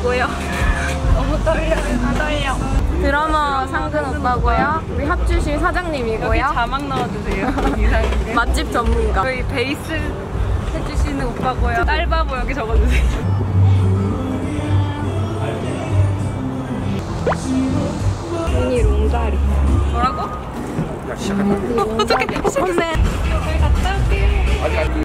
오빠이고요. 너무 떨려요. 아, 떨려. 드러머 상근 오빠고요. 우리 합주실 사장님이고요. 여기 자막 넣어주세요. 이상하게. 맛집 전문가. 저희 베이스 해주시는 오빠고요. 딸바보 여기 적어주세요. 미니 롱다리. 뭐라고? 야, 시작한다. 어떡해. 선배. 저희 갔다 올게요.